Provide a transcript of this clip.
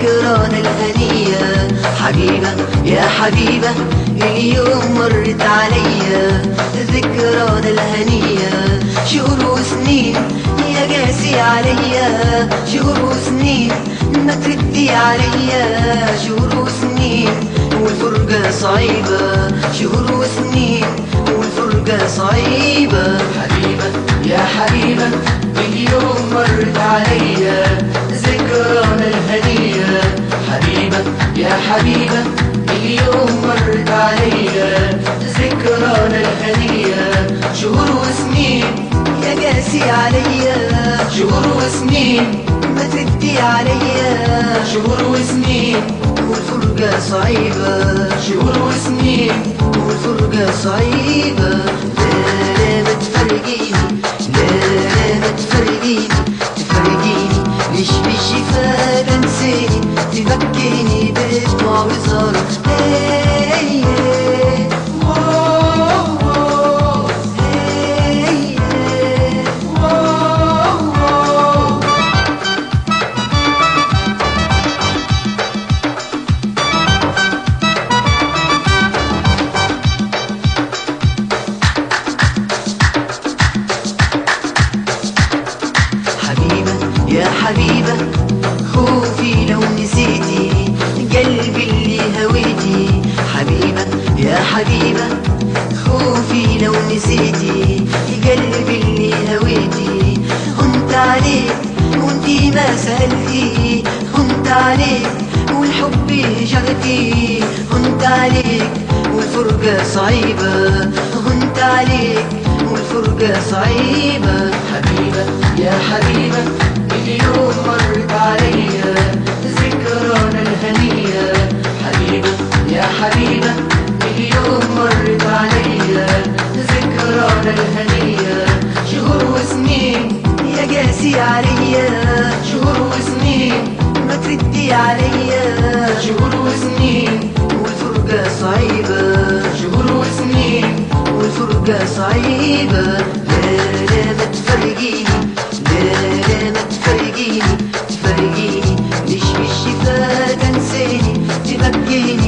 ذكرانا الهنية. حبيبة يا حبيبة اليوم مرت عليا، ذكرانا الهنية. شهور وسنين يا قاسي عليا، شهور وسنين ما تردي عليا، شهور وسنين والفرقة صعيبة، شهور وسنين والفرقة صعيبة. حبيبة يا حبيبة اليوم مرت عليا، ذكرانا الهنية. حبيبة يا حبيبة اليوم مرت عليا، ذكرانا الهنية. شهور وسنين يا قاسي عليا، شهور وسنين ما تردي عليا، شهور وسنين والفرقة صعيبة، شهور وسنين والفرقة صعيبة. لا ما تفرقيني، لا ما تفرقيني، تفرقيني ليش بالشفا تنسيني، تبكيني بدموع وصار. يا حبيبة خوفي لو نسيتي قلبي اللي هويتي. حبيبة يا حبيبة خوفي لو نسيتي قلبي اللي هويتي. هنت عليك وانتي ما سألتي، هنت عليك والحب هجرتي، هنت عليك والفرقة صعيبة، هنت عليك والفرقة صعيبة. حبيبة يا حبيبة اليوم مرت عليا، ذكرانا الهنية. حبيبة يا حبيبة اليوم مرت عليا، ذكرانا الهنية. شهور وسنين يا قاسي عليا، شهور وسنين ما تردي عليا، شهور وسنين والفرقة صعيبة، شهور وسنين والفرقة صعيبة. لا ما تفرقيني، لا ما تفرقيني، تفرقيني ليش بالشفا تنسيني، تبكيني